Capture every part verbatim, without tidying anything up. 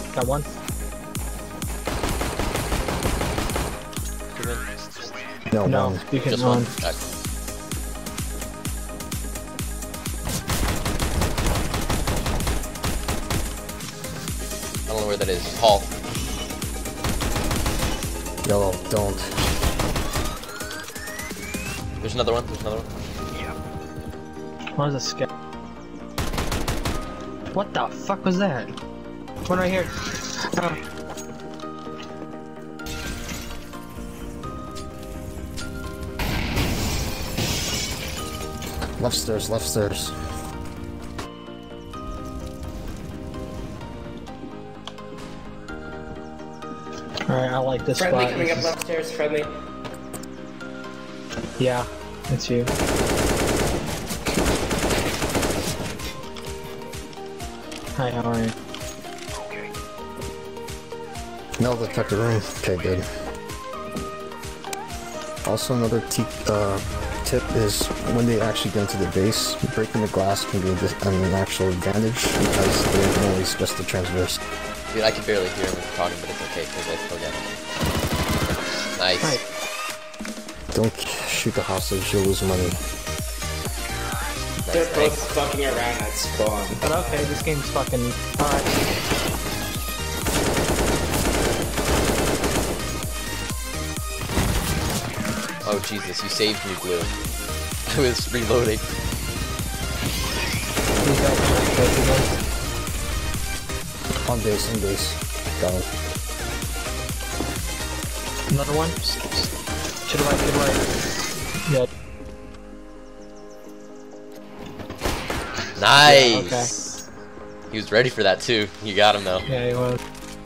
Got one. No, No, one. you can Just run. one. Right. I don't know where that is. Hall. Yellow, don't. There's another one. There's another one. What was a scat? What the fuck was that? One right here. Oh. Left stairs, left stairs. Alright, I like this Friendly spot. coming This up is- left stairs, friendly. Yeah, it's you. Hi, how are you? Metal detector room. Okay, good. Also, another t uh, tip is when they actually get into the base, breaking the glass can be an actual advantage because they have no space to transverse. Dude, I can barely hear him talking, but it's okay because I slow down. Nice. Right. Don't shoot the hostage, you'll lose money. They're Nice, both thanks. fucking around at spawn. But okay, this game's fucking... Alright. Oh Jesus, you saved me, Blue. I was reloading. These guys are not close again. On base, on base. Got him. Another one? To the right, to the right. Yeah. Nice! Yeah, He was ready for that too. You got him though. Yeah, he was.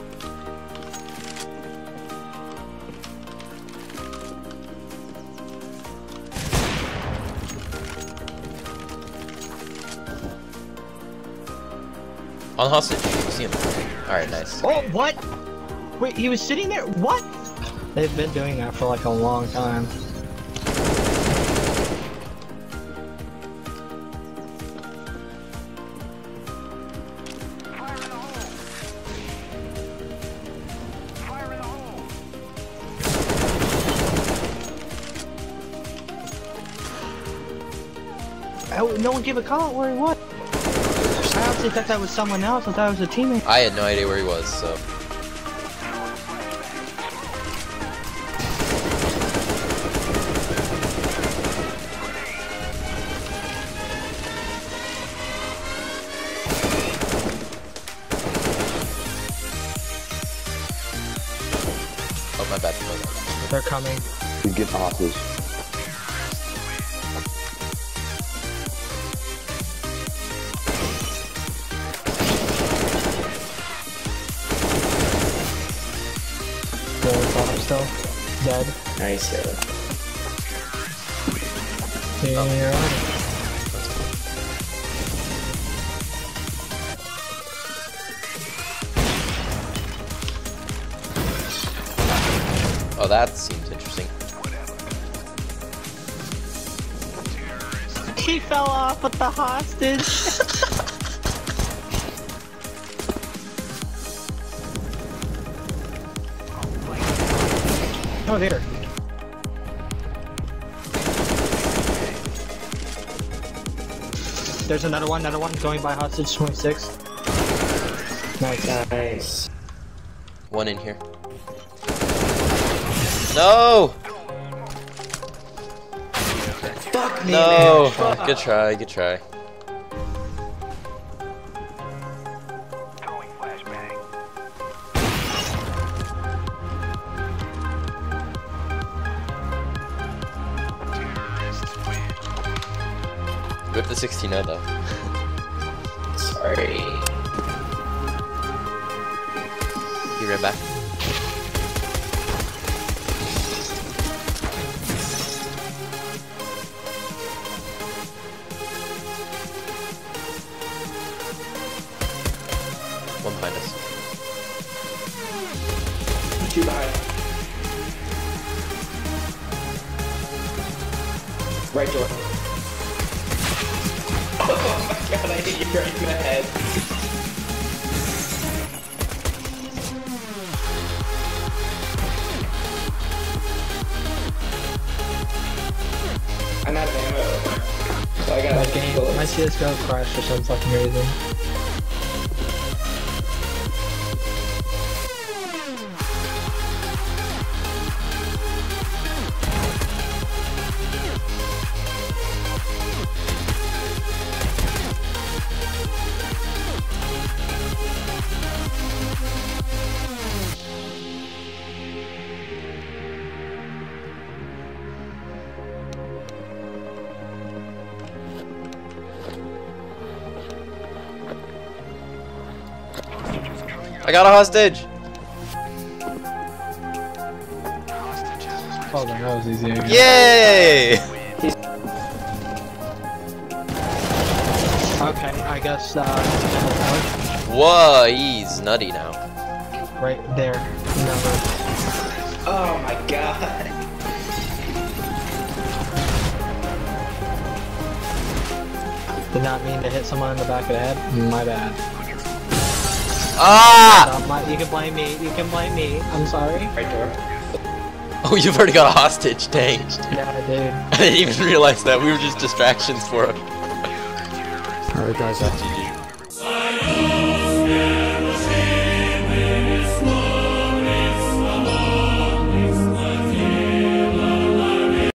On hostage. You see him. Alright, nice. Oh, what? Wait, he was sitting there? What? They've been doing that for like a long time. Oh, no one gave a call out where he was. I honestly thought that was someone else. I thought it was a teammate. I had no idea where he was, so. Oh, my bad. My bad. They're coming. You get hostage. They're bottom still. Dead. Nice, yeah. Yeah. Oh, that seems interesting. He fell off with the hostage. Oh, there. There's another one, another one going by hostage twenty-six. Nice. Nice. One in here. No! Fuck me, No! man. Good try, good try. Whip the sixteen oh though. Sorry. He ran back. One behind us. Two behind. Right door. Oh my god, I hit you right in the head. bullets. My C S G O crashed for some fucking reason. I got a hostage! Oh, that was easy. Again. Yay! Okay, I guess, uh, Whoa, he's nutty now. right there. Number. Oh my god. Did not mean to hit someone in the back of the head. My bad. Ah! Uh, my, you can blame me. You can blame me. I'm sorry. Right door. Oh, you've already got a hostage, dang. Yeah, dude. I didn't even realize that. We were just distractions for him. Alright guys, G G.